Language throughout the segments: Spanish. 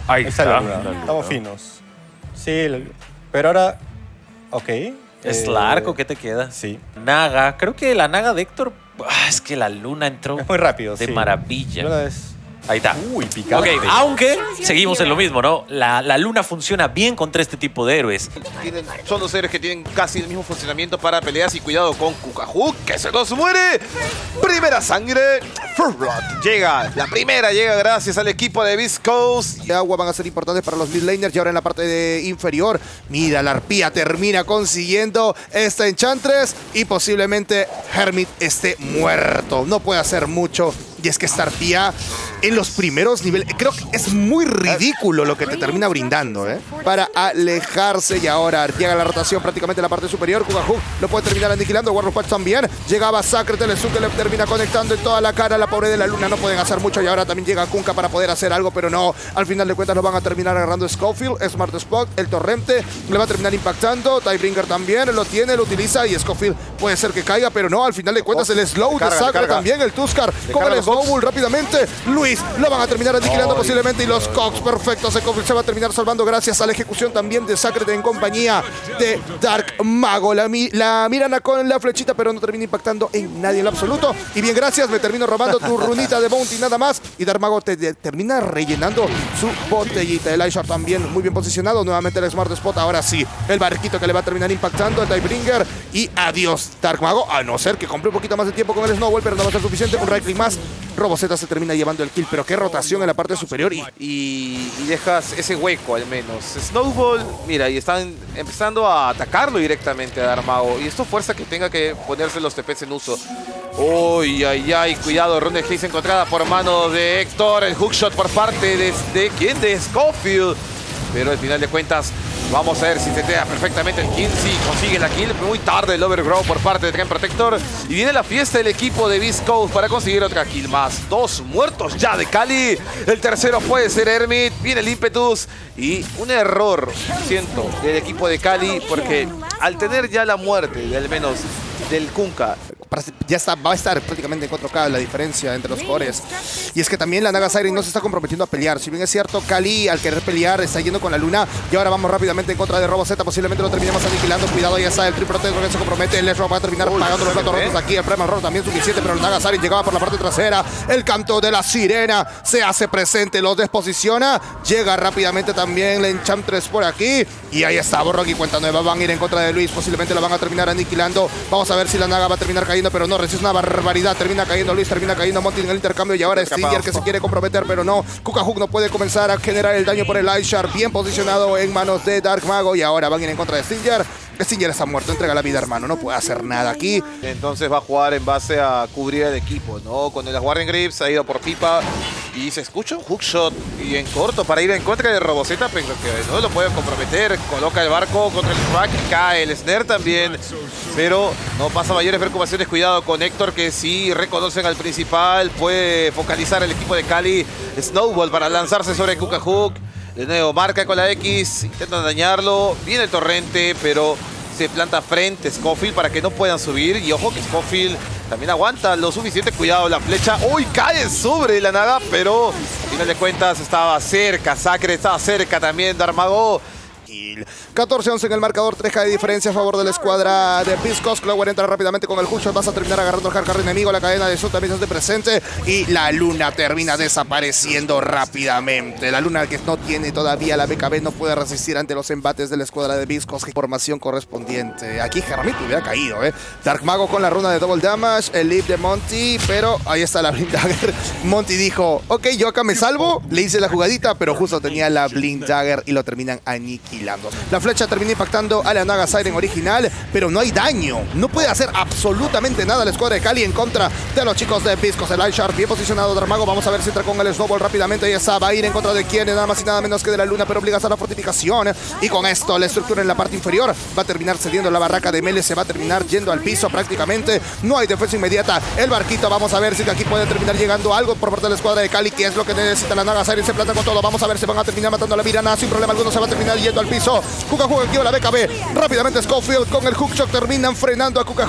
Ahí Está está. la luna. Estamos finos. Sí, pero ahora... Ok. ¿Es la arco que te queda? Sí. Naga. Creo que la Naga de Héctor... es que la luna entró Es muy rápido, de sí. maravilla. Luna es... Ahí está. Uy, picante. Ok, aunque seguimos en lo mismo, ¿no? La luna funciona bien contra este tipo de héroes. Son dos héroes que tienen casi el mismo funcionamiento para peleas y cuidado con Kukahuk, que se nos muere. Primera sangre. First Blood llega. La primera llega gracias al equipo de Beast Coast. De agua van a ser importantes para los mid laners y ahora en la parte de inferior. Mira, la arpía termina consiguiendo esta Enchantress y posiblemente Hermit esté muerto. No puede hacer mucho. Y es que esta arpía en los primeros niveles, creo que es muy ridículo lo que te termina brindando, ¿eh? Para alejarse y ahora llega la rotación prácticamente en la parte superior. Kukahuk lo puede terminar aniquilando. Warlock Patch también. Llegaba Sacre, Telesuke le termina conectando en toda la cara a la pobre de la luna. No pueden hacer mucho y ahora también llega Kunkka para poder hacer algo, pero no. Al final de cuentas lo van a terminar agarrando Scofield. Smart Spot, el torrente le va a terminar impactando. Tidebringer también lo tiene, lo utiliza y Scofield puede ser que caiga, pero no. Al final de cuentas el slow de Sacre también, el Tuskar con el Snowball rápidamente. Luis lo van a terminar aniquilando posiblemente y los Cox perfectos. Scofield se va a terminar salvando gracias a la ejecución también de Sacre en compañía de Dark Mago. La miran con la flechita, pero no termina impactando en nadie en lo absoluto. Y bien, gracias, me termino robando tu runita de Bounty nada más. Y Dark Mago te termina rellenando su botellita. El Ishar también muy bien posicionado. Nuevamente el Smart Spot. Ahora sí, el barquito que le va a terminar impactando. El Tidebringer. Y adiós, Dark Mago. A no ser que compre un poquito más de tiempo con el Snowball, pero no va a ser suficiente. Un right click más. Robozeta se termina llevando el kill, pero qué rotación en la parte superior. Y dejas ese hueco al menos. Snowball, mira, y están empezando a atacarlo directamente a Darmago. Y esto fuerza que tenga que ponerse los TPs en uso. Uy, ay, ay, cuidado, Rune Haze encontrada por mano de Héctor. El hookshot por parte de ¿quién? De Scofield. Pero al final de cuentas, vamos a ver si se queda perfectamente el kill. Sí, consigue la kill. Muy tarde el overgrow por parte de Trend Protector. Y viene la fiesta del equipo de Beast Coast para conseguir otra kill más. Dos muertos ya de Cali. El tercero puede ser Hermit. Viene el ímpetus. Y un error, siento, del equipo de Cali. Porque al tener ya la muerte, de al menos del Kunkka, ya va a estar prácticamente en 4K la diferencia entre los jugadores. Y es que también la Naga Siren no se está comprometiendo a pelear. Si bien es cierto, Cali al querer pelear está yendo con la luna. Y ahora vamos rápidamente en contra de Robozeta. Posiblemente lo terminemos aniquilando. Cuidado, ahí está el Trend Protector que se compromete. El Lesro va a terminar pagando los platos rotos aquí. El Prime Error también suficiente, pero la Naga Siren llegaba por la parte trasera. El canto de la sirena se hace presente, los desposiciona. Llega rápidamente también la Enchantress por aquí. Y ahí está, Borrock y cuenta nueva. Van a ir en contra de Luis. Posiblemente lo van a terminar aniquilando. Vamos a ver si la Naga va a terminar cayendo, pero no, resiste una barbaridad. Termina cayendo Luis, termina cayendo Monty en el intercambio. Y ahora es Stinger que se quiere comprometer, pero no. Kukahuk no puede comenzar a generar el daño por el Ishar. Bien posicionado en manos de Dark Mago. Y ahora van a ir en contra de Stinger. Stinger está muerto, entrega la vida, hermano. No puede hacer nada aquí. entonces va a jugar en base a cubrir el equipo, ¿no? Con el Warren Grips ha ido por pipa y se escucha un hookshot y en corto para ir en contra de Robozeta, pero que no lo puede comprometer. Coloca el barco contra el track, cae el snare también, pero no pasa mayores preocupaciones. Cuidado con Héctor, que sí reconocen al principal, puede focalizar el equipo de Cali. Snowball para lanzarse sobre Kukahuk. De nuevo, marca con la X, intentan dañarlo. Viene el torrente, pero se planta frente Scofield para que no puedan subir. Y ojo que Scofield también aguanta lo suficiente. Cuidado, la flecha. ¡Uy! Cae sobre la Naga, pero al final de cuentas estaba cerca. Sacre estaba cerca también. Darmago. 14-11 en el marcador, 3K de diferencia a favor de la escuadra de Beast Coast. Clower entra rápidamente con el hookshot, vas a terminar agarrando al hardcore enemigo. La cadena de Sun también se hace presente y la luna termina desapareciendo rápidamente. La luna, que no tiene todavía la BKB, no puede resistir ante los embates de la escuadra de Beast Coast. Formación correspondiente. Aquí Hermit hubiera caído, Dark Mago con la runa de double damage, el leap de Monty, pero ahí está la Blink Dagger. Monty dijo, ok, yo acá me salvo, le hice la jugadita, pero justo tenía la Blink Dagger y lo terminan aniquilando. La flecha termina impactando a la Naga Siren original, pero no hay daño. No puede hacer absolutamente nada la escuadra de Cali en contra de los chicos de Beast Coast. El Ishar bien posicionado, Darmago. Vamos a ver si entra con el Snowball rápidamente. Ahí está, va a ir en contra de quién, nada más y nada menos que de la luna, pero obligas a la fortificación. Y con esto, la estructura en la parte inferior va a terminar cediendo. La barraca de Mele se va a terminar yendo al piso prácticamente. No hay defensa inmediata. El barquito, vamos a ver si de aquí puede terminar llegando algo por parte de la escuadra de Cali, que es lo que necesita la Naga Siren. Se planta con todo. Vamos a ver si van a terminar matando a la Mirana. Sin problema alguno se va a terminar yendo al piso. Kukahuk aquí la BKB. Rápidamente Scofield con el hookshot terminan frenando a Kukahuk.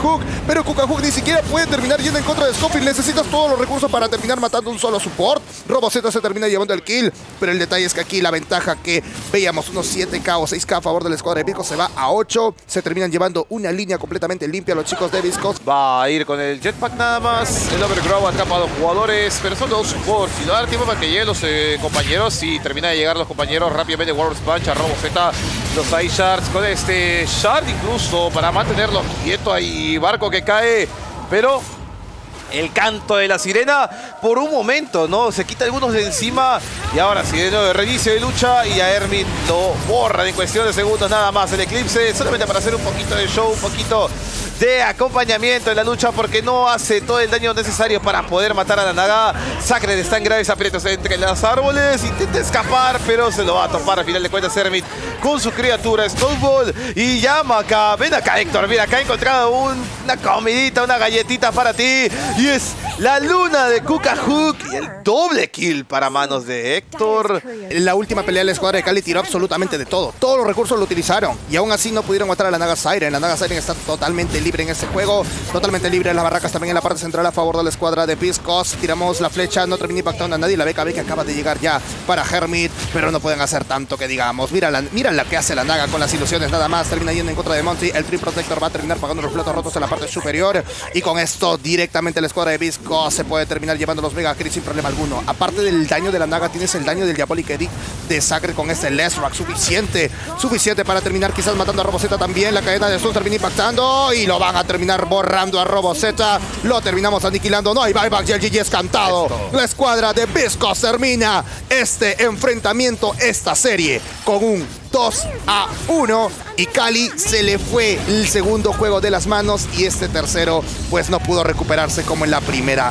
pero Kukahuk ni siquiera puede terminar yendo en contra de Scofield. Necesitas todos los recursos para terminar matando un solo support. Roboceta se termina llevando el kill, pero el detalle es que aquí la ventaja que veíamos unos 7K o 6K a favor de la escuadra de Viscos se va a 8. Se terminan llevando una línea completamente limpia los chicos de Viscos. Va a ir con el jetpack nada más. El Overgrow atrapa a los jugadores, pero son dos supports. Si no da tiempo para que lleguen los compañeros, y termina de llegar los compañeros rápidamente. Warriors Punch a Roboceta, los Ice Shards con este Shard incluso para mantenerlo quieto. Ahí Barco que cae, pero el canto de la sirena por un momento, ¿no? Se quita algunos de encima y ahora sí, de nuevo, reinicio de lucha y a Hermit lo borran en cuestión de segundos nada más. El Eclipse solamente para hacer un poquito de show, un poquito de acompañamiento en la lucha porque no hace todo el daño necesario para poder matar a la Naga. Sacred está en graves aprietos entre los árboles, intenta escapar pero se lo va a topar al final de cuentas Hermit con su criatura Snowball y llama acá. Ven acá Héctor, mira, acá he encontrado una comidita, una galletita para ti y es la luna de Kukahuk y el doble kill para manos de Héctor. En la última pelea la escuadra de Cali tiró absolutamente de todo. Todos los recursos lo utilizaron y aún así no pudieron matar a la Naga Siren. La Naga Siren está totalmente libre en este juego, totalmente libre en las barracas también en la parte central a favor de la escuadra de Viscos. Tiramos la flecha, no termina impactando a nadie. La BKB que acaba de llegar ya para Hermit, pero no pueden hacer tanto que digamos. Mira la que hace la Naga con las ilusiones nada más. Termina yendo en contra de Monty. El Tree Protector va a terminar pagando los platos rotos en la parte superior y con esto directamente la escuadra de Viscos se puede terminar llevando los Mega Crit sin problema alguno. Aparte del daño de la Naga, tienes el daño del Diabolic Edict de Sacred con este Lesrack. Suficiente para terminar quizás matando a Roboceta también. La cadena de Sun termina impactando y lo van a terminar borrando a Roboceta. Lo terminamos aniquilando. No hay buyback y el GG es cantado. La escuadra de Viscos termina este enfrentamiento, esta serie, con un 2-1 y Cali se le fue el segundo juego de las manos y este tercero pues no pudo recuperarse como en la primera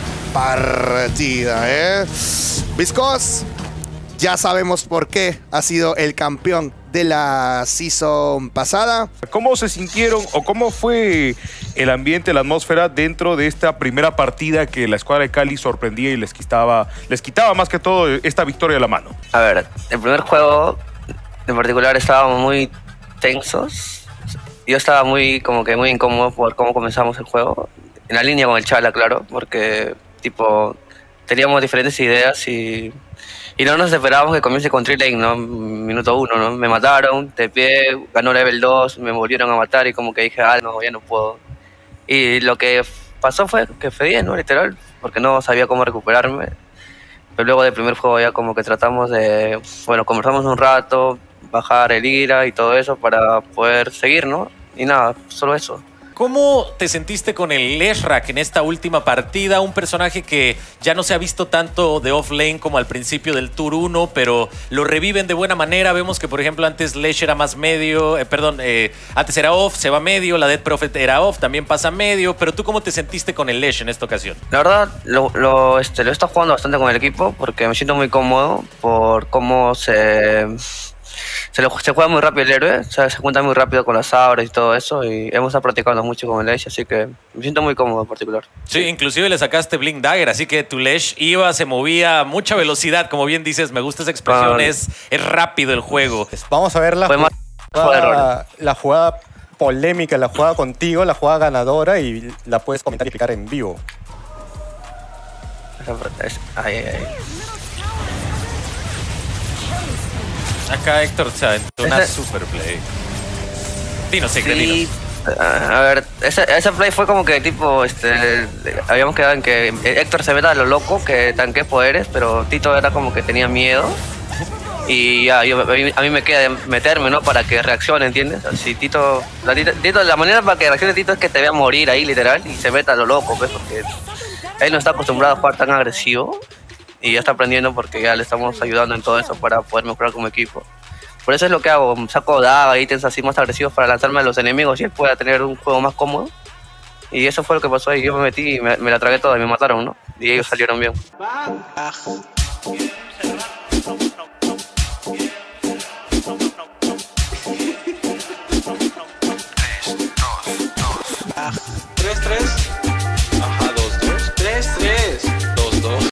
partida, Viscos, ya sabemos por qué ha sido el campeón de la season pasada. ¿Cómo se sintieron o cómo fue el ambiente, la atmósfera dentro de esta primera partida que la escuadra de Cali sorprendía y les quitaba más que todo esta victoria de la mano? A ver, el primer juego en particular estábamos muy tensos. Yo estaba muy incómodo por cómo comenzamos el juego. En la línea con el Chala, claro, porque tipo teníamos diferentes ideas y no nos esperábamos que comience con Tree Lane, ¿no? Minuto 1, ¿no? Me mataron, TP, ganó level 2, me volvieron a matar y como que dije, no, ya no puedo. Y lo que pasó fue que fue ¿no? Literal, porque no sabía cómo recuperarme. Pero luego del primer juego ya como que tratamos de, conversamos un rato, bajar el ira y todo eso para poder seguir, ¿no? Y nada, solo eso. ¿Cómo te sentiste con el Leshrac en esta última partida? Un personaje que ya no se ha visto tanto de offlane como al principio del Tour 1, pero lo reviven de buena manera. Vemos que, por ejemplo, antes Lesh era más medio, antes era off, se va medio, la Dead Prophet era off, también pasa medio. Pero ¿tú cómo te sentiste con el Lesh en esta ocasión? La verdad, lo he estado jugando bastante con el equipo porque me siento muy cómodo por cómo se juega muy rápido el héroe, se junta muy rápido con las auras y todo eso, y hemos estado practicando mucho con el Lesh, así que me siento muy cómodo en particular. Sí, inclusive le sacaste Blink Dagger, así que tu Lesh se movía a mucha velocidad, como bien dices, me gusta esa expresión, es rápido el juego. Vamos a ver la jugada polémica, la jugada contigo, la jugada ganadora, y la puedes comentar y explicar en vivo. Acá Héctor se aventó una super play. Dinos, dinos. A ver, esa play fue como que tipo, habíamos quedado en que Héctor se meta a lo loco, que tanquee poderes, pero Tito era como que tenía miedo. Y ya, a mí me queda meterme, ¿no? Para que reaccione, ¿entiendes? Así, Tito, la manera para que reaccione Tito es que te vea morir ahí, literal, y se meta a lo loco, ¿ves? Porque él no está acostumbrado a jugar tan agresivo. Y ya está aprendiendo porque ya le estamos ayudando en todo eso para poder mejorar como equipo. Por eso es lo que hago, saco daga, ítems así más agresivos para lanzarme a los enemigos y él pueda tener un juego más cómodo. Y eso fue lo que pasó ahí, yo me metí y me la tragué toda y me mataron, ¿no? Y ellos salieron bien.